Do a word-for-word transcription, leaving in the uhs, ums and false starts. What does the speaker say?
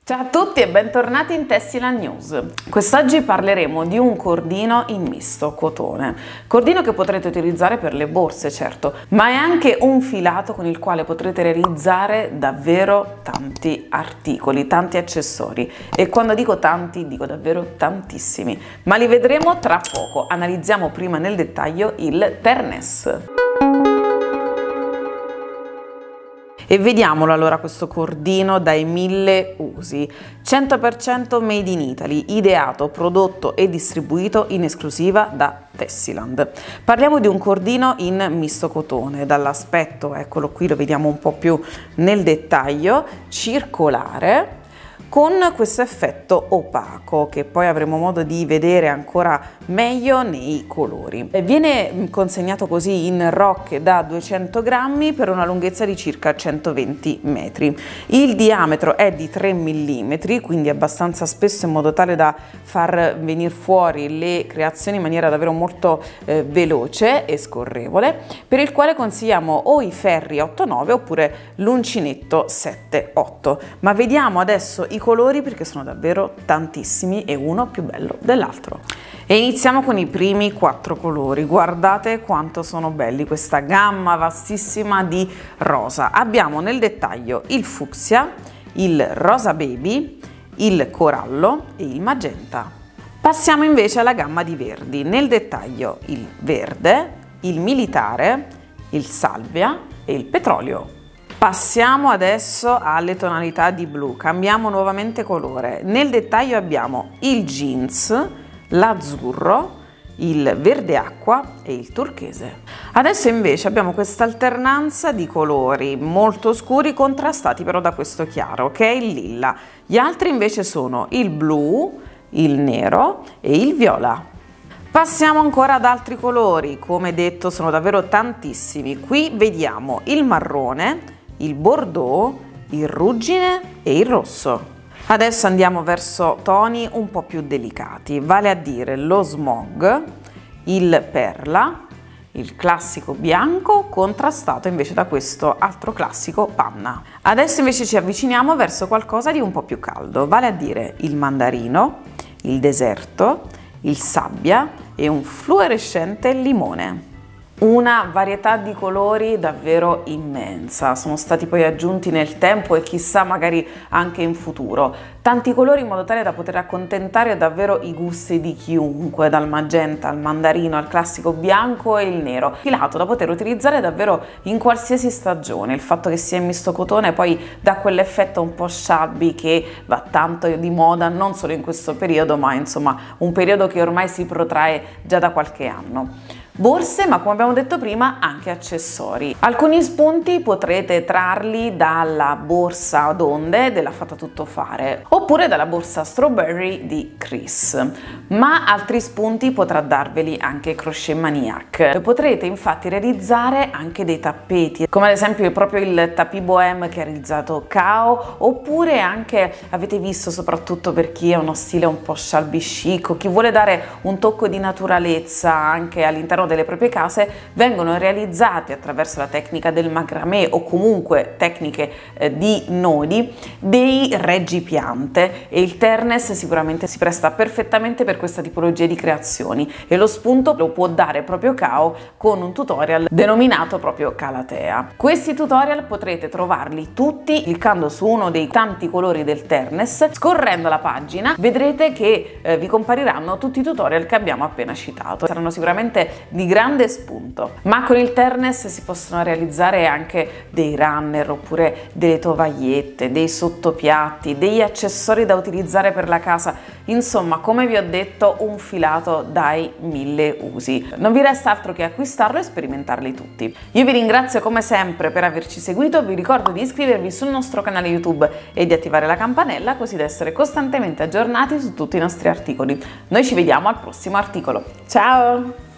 Ciao a tutti e bentornati in Tessiland News. Quest'oggi parleremo di un cordino in misto cotone, cordino che potrete utilizzare per le borse, certo, ma è anche un filato con il quale potrete realizzare davvero tanti articoli, tanti accessori, e quando dico tanti dico davvero tantissimi, ma li vedremo tra poco. Analizziamo prima nel dettaglio il Ternes. E vediamolo allora questo cordino dai mille usi, cento per cento made in Italy, ideato, prodotto e distribuito in esclusiva da Tessiland. Parliamo di un cordino in misto cotone, dall'aspetto, eccolo qui, lo vediamo un po' più nel dettaglio, circolare, con questo effetto opaco che poi avremo modo di vedere ancora meglio nei colori. Viene consegnato così in rocche da duecento grammi per una lunghezza di circa centoventi metri. Il diametro è di tre millimetri, quindi abbastanza spesso, in modo tale da far venire fuori le creazioni in maniera davvero molto eh, veloce e scorrevole, per il quale consigliamo o i ferri otto nove oppure l'uncinetto sette otto. Ma vediamo adesso i colori, perché sono davvero tantissimi e uno più bello dell'altro. E iniziamo con i primi quattro colori. Guardate quanto sono belli, questa gamma vastissima di rosa. Abbiamo nel dettaglio il fucsia, il rosa baby, il corallo e il magenta. Passiamo invece alla gamma di verdi. Nel dettaglio il verde, il militare, il salvia e il petrolio. Passiamo adesso alle tonalità di blu, cambiamo nuovamente colore. Nel dettaglio abbiamo il jeans, l'azzurro, il verde acqua e il turchese. Adesso invece abbiamo questa alternanza di colori molto scuri contrastati però da questo chiaro, che è il lilla. Gli altri invece sono il blu, il nero e il viola. Passiamo ancora ad altri colori, come detto sono davvero tantissimi. Qui vediamo il marrone, il bordeaux, il ruggine e il rosso. Adesso andiamo verso toni un po' più delicati, vale a dire lo smog, il perla, il classico bianco contrastato invece da questo altro classico panna. Adesso invece ci avviciniamo verso qualcosa di un po' più caldo, vale a dire il mandarino, il deserto, il sabbia e un fluorescente limone. Una varietà di colori davvero immensa, sono stati poi aggiunti nel tempo e chissà magari anche in futuro. Tanti colori in modo tale da poter accontentare davvero i gusti di chiunque, dal magenta al mandarino al classico bianco e il nero. Filato da poter utilizzare davvero in qualsiasi stagione. Il fatto che sia in misto cotone poi dà quell'effetto un po' shabby che va tanto di moda non solo in questo periodo, ma insomma un periodo che ormai si protrae già da qualche anno. Borse, ma come abbiamo detto prima anche accessori. Alcuni spunti potrete trarli dalla borsa ad onde della Fatta Tutto Fare oppure dalla borsa Strawberry di Chris, ma altri spunti potrà darveli anche Crochet Maniac. Potrete infatti realizzare anche dei tappeti, come ad esempio proprio il tapis bohème che ha realizzato Kao, oppure anche, avete visto, soprattutto per chi ha uno stile un po' shabby chic o chi vuole dare un tocco di naturalezza anche all'interno delle proprie case, vengono realizzati attraverso la tecnica del macramè o comunque tecniche eh, di nodi dei reggipiante, e il Ternes sicuramente si presta perfettamente per questa tipologia di creazioni, e lo spunto lo può dare proprio Kao con un tutorial denominato proprio Calathea. Questi tutorial potrete trovarli tutti cliccando su uno dei tanti colori del Ternes, scorrendo la pagina vedrete che eh, vi compariranno tutti i tutorial che abbiamo appena citato. Saranno sicuramente di grande spunto, ma con il Ternes si possono realizzare anche dei runner oppure delle tovagliette, dei sottopiatti, degli accessori da utilizzare per la casa, insomma, come vi ho detto, un filato dai mille usi. Non vi resta altro che acquistarlo e sperimentarli tutti. Io vi ringrazio come sempre per averci seguito, vi ricordo di iscrivervi sul nostro canale YouTube e di attivare la campanella così da essere costantemente aggiornati su tutti i nostri articoli. Noi ci vediamo al prossimo articolo. Ciao!